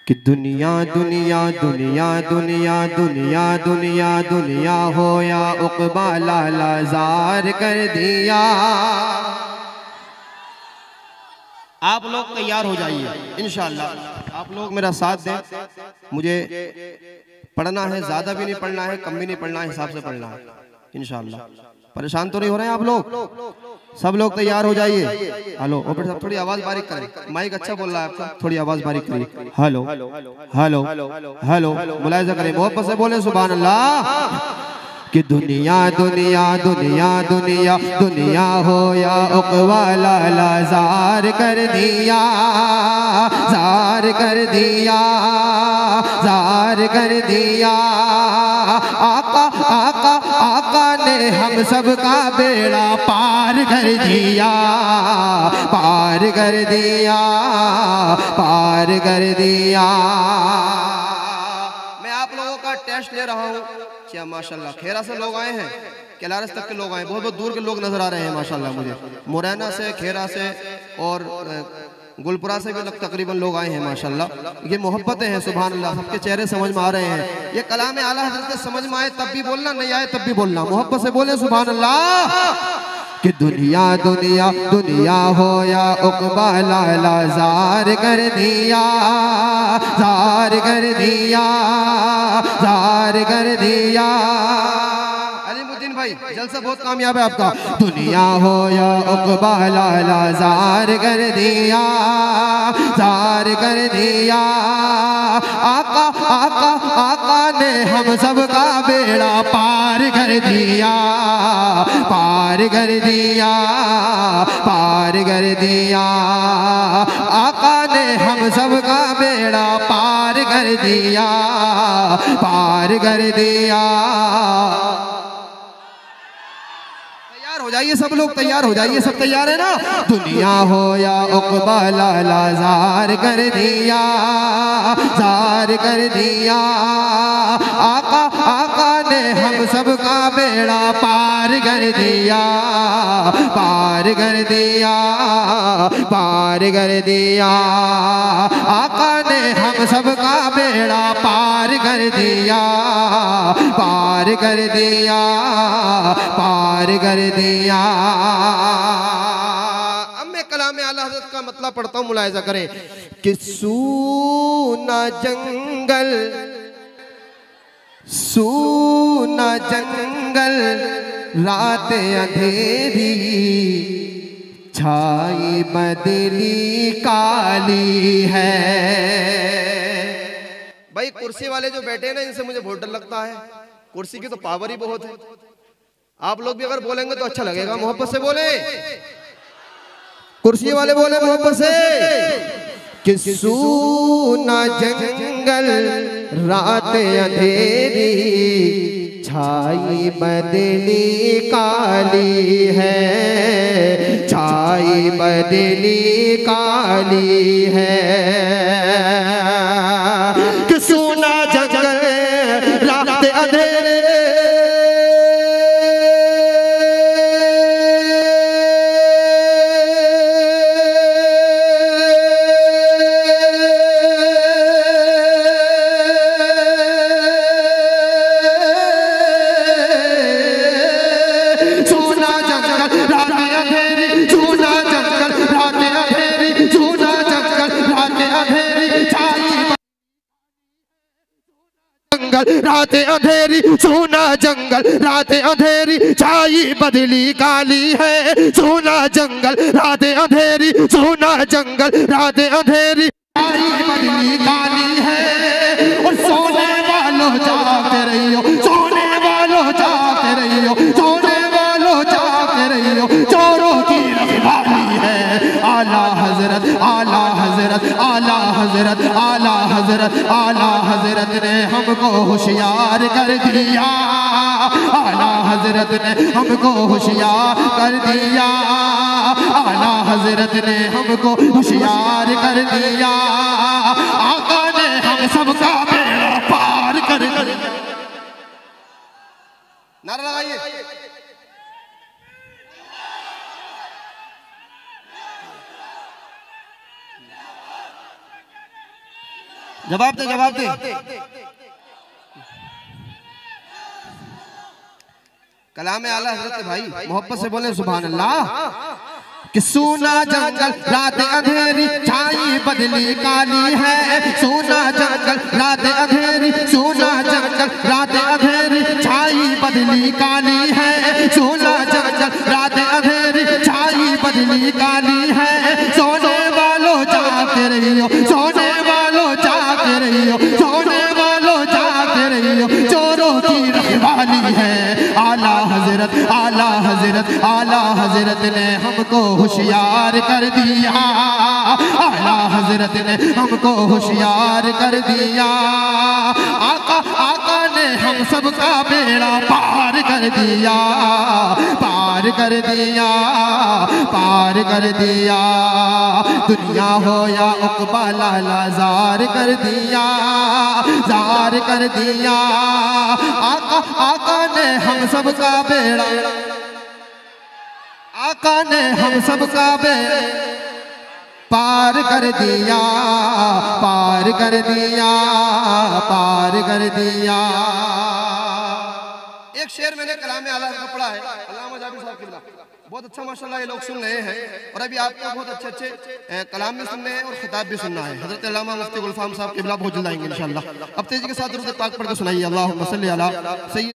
कि दुनिया दुनिया दुनिया दुनिया दुनिया दुनिया दुनिया हो या उक़बा लाला ज़ार कर दिया। आप लोग तैयार हो जाइए इंशाअल्लाह। आप लोग मेरा साथ दें। मुझे पढ़ना है, ज़्यादा भी नहीं पढ़ना है, कम भी नहीं पढ़ना है, हिसाब से पढ़ना है इंशाअल्लाह। परेशान तो नहीं हो रहे हैं आप लोग? सब लोग तैयार हो जाइए। हेलो ओपन साहब, थोड़ी आवाज़ बारीक करें। माइक अच्छा बोल रहा है आपका, थोड़ी आवाज़ बारीक करिए। हेलो हेलो हेलो, मुलाहिज़ा करें, मोहब्बत से बोले सुभान अल्लाह। कि दुनिया दुनिया दुनिया दुनिया दुनिया हो या उक़बा लाला ज़ार कर दिया, ज़ार कर दिया, ज़ार कर दिया। आका आका आका ने हम सबका बेड़ा पार कर दिया, पार कर दिया, पार कर दिया। मैं आप लोगों का टेस्ट ले रहा हूँ। क्या माशाल्लाह, खेरा से लोग आए हैं, कैलारस तक के लोग आए, बहुत बहुत दूर के लोग नजर आ रहे हैं माशाल्लाह। मुझे मुरैना से, खेरा से और गुलपुरा से भी तकरीबन लोग आए हैं माशाल्लाह। ये मोहब्बतें हैं सुभान अल्लाह, सबके चेहरे समझ में आ रहे हैं। ये कलाम आला हज़रत समझ में आए तब भी बोलना, नहीं आए तब भी बोलना, मोहब्बत से बोले सुभान अल्लाह। कि दुनिया दुनिया दुनिया हो या उक़बा लाला ज़ार कर दिया, ज़ार कर दिया, ज़ार कर दिया। अलीमुद्दीन भाई जलसा बहुत कामयाब है आपका। दुनिया हो या उक़बा लाला ज़ार कर दिया, ज़ार कर दिया। आका आका आका ने हम सबका बेड़ा पार कर दिया, पार कर दिया, पार कर दिया। आका ने हम सबका बेड़ा पार कर दिया, पार कर दिया। तैयार हो जाइए सब लोग, तैयार हो जाइए, सब तैयार है ना? दुनिया हो या उक़बा लाला ज़ार कर दिया, ज़ार कर दिया। आका आका ने हम सबका बेड़ा पार कर दिया, पार कर दिया, पार कर दिया। आका ने हम सबका बेड़ा पार कर दिया, पार कर दिया, पार कर दिया। अब मैं कलाम आला हज़रत का मतलब पढ़ता हूँ, मुलाहिज़ा करें। कि सूना जंगल, सूना जंगल, रात अंधेरी, छाई बदली काली है। भाई कुर्सी वाले जो बैठे हैं ना, इनसे मुझे बहुत डर लगता है। कुर्सी की तो पावर ही बहुत है। आप लोग भी अगर बोलेंगे तो अच्छा लगेगा, मोहब्बत से बोले। कुर्सी वाले बोले मोहब्बत से। कि सूना जंगल, रात अंधेरी, छाई बदली काली है, छाई बदली काली है। कि सूना जंगल, रात अंधेरी, रात अंधेरी, सोना जंगल, रात अंधेरी, छाई बदली काली है। सोना जंगल, रात अंधेरी, सोना जंगल, रात अंधेरी, छाई बदली काली है। और सोने वालों जागते रहियो, सोने वालों जागते रहियो, सोने वालों जागते रहियो, चोरों की रखवाली है। आला हजरत, आला हजरत, आला हजरत, आला हजरत, आला हजरत ने हमको होशियार कर दिया, आला हजरत ने हमको होशियार कर दिया, आला हजरत ने हमको होशियार कर दिया। आका ने हम सबका बेड़ा पार कर दिया। नारा लगाइए। जवाब दे, जवाब दे। कलाम आला हज़रत भाई मोहब्बत से बोले सुभान अल्लाह। कि सोना जंगल रात अंधेरी छाई बदली काली है, सोना जंगल रात अंधेरी, सोना जंगल रात अंधेरी छाई बदली काली है, सोना जंगल रात अंधेरी छाई बदली काली है। सोने वालों जागते रहियो, सोने वालों जागते रहियो, सोने वालों जागते रहियो, चोरों की रखवाली है। आला हजरत, आला हजरत, आला हजरत ने हमको होशियार कर दिया, आला हजरत ने हमको होशियार कर दिया। आका, आका ने हम सबका बेड़ा पार कर दिया, पार कर दिया, पार कर दिया। दुनिया हो या उक़बा लाला ज़ार कर दिया, ज़ार कर दिया। आका, आका ने हम सबका बेड़ा, आका ने हम सबका बेड़ा पार कर दिया, पार कर दिया, पार कर दिया। एक शेर मैंने कलाम आला का पढ़ा है, अल्लामा जाबिर साहब किबला, बहुत अच्छा माशाल्लाह ये लोग सुन रहे हैं। और अभी आपको बहुत अच्छे अच्छे कलाम भी सुनने हैं और खिताब भी सुनना है। हज़रत अल्लामा मुफ्ती गुलफाम साहब किबला बहुत जल्द आएंगे इंशाअल्लाह। अब तेजी के साथ दुरूद पाक पढ़ के सुनाइए। अल्लाहुम्मा सल्ली अला सय्यिद